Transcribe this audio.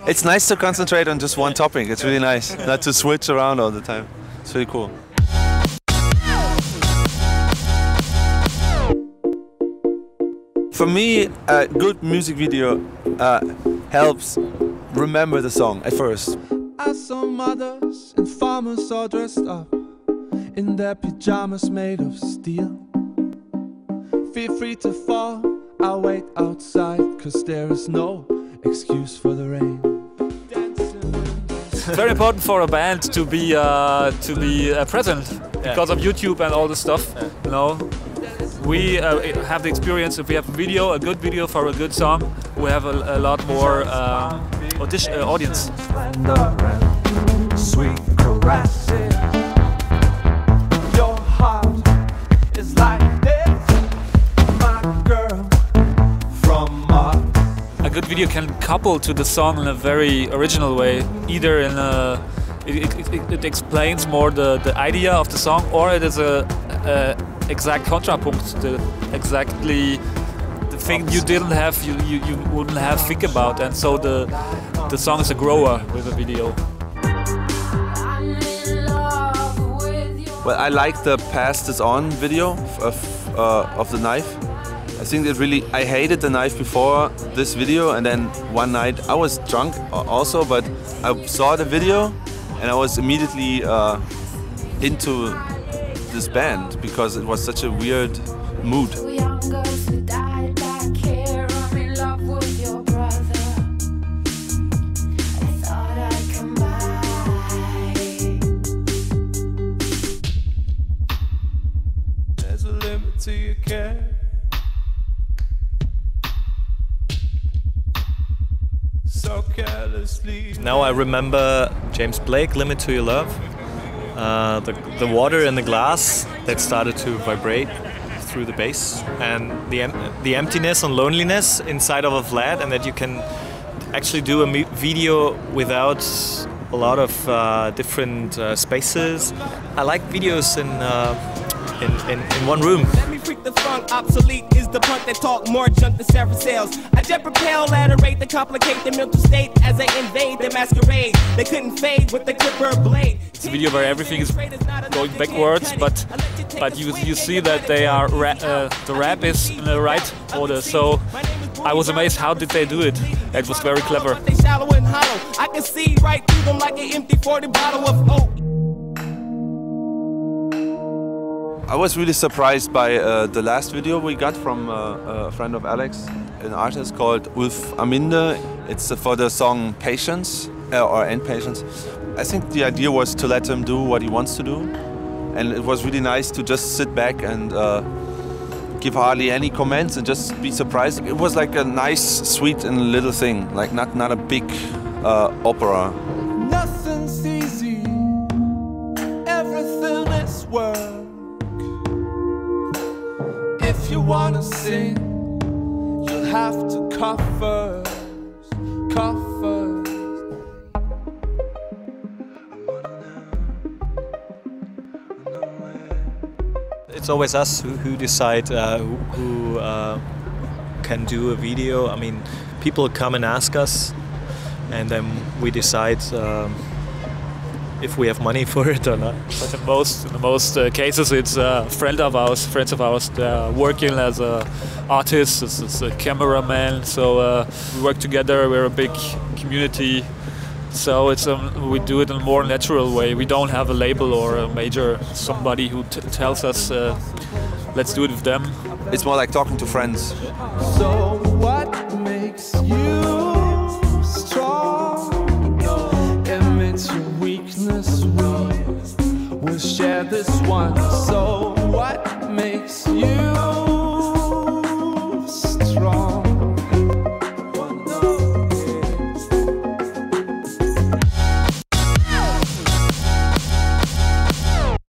It's nice to concentrate on just one topic. It's really nice not to switch around all the time. It's really cool. For me, a good music video helps remember the song at first. I saw mothers and farmers all dressed up in their pajamas made of steel. Feel free to fall, I'll wait outside, cause there is no excuse for the rain. It's very important for a band to be present because of YouTube and all this stuff. You know, we have the experience. If we have a good video for a good song, we have a lot more audience. Sweet caresses. Your heart is like this, my girl from Mars. A good video can couple to the song in a very original way. Either in it explains more the idea of the song, or it is a exact contrapunkt, exactly the thing you didn't have, you wouldn't have think about, and so the song is a grower with a video. Well, I like the Pass This On video of the knife. I think it really, I hated the knife before this video, and then one night I was drunk also, but I saw the video and I was immediately into this band because it was such a weird mood. There's a limit to your care. So carelessly. Now I remember James Blake, Limit to Your Love. The water in the glass that started to vibrate through the bass, and the emptiness and loneliness inside of a flat, and that you can actually do a video without a lot of different spaces. I like videos in one room. Let me freak the funk, obsolete is the punk that talk more junk than Sarah sales. I jet propel, laterate, to complicate the mental state as they invade the masquerade. They couldn't fade with the clipper blade. It's a video where everything is going backwards, but you see that they are the rap is in the right order. So I was amazed how did they do it. It was very clever. They shallow and hollow. I can see right through them like an empty 40 bottle of oak. I was really surprised by the last video we got from a friend of Alex, an artist called Ulf Aminde. It's for the song Patience, or End Patience. I think the idea was to let him do what he wants to do. And it was really nice to just sit back and give hardly any comments and just be surprised. It was like a nice, sweet and little thing, like not a big opera. Nothing's easy, everything is work. If you wanna sing, you'll have to cough first. It's always us who decide who can do a video. I mean, people come and ask us, and then we decide if we have money for it or not. But in most cases, it's friends of ours. They're working as artists, as a cameraman. So we work together. We're a big community. So it's we do it in a more natural way. We don't have a label or a major somebody who tells us let's do it with them. It's more like talking to friends. So what makes you strong? Admit your weakness, we'll share this one.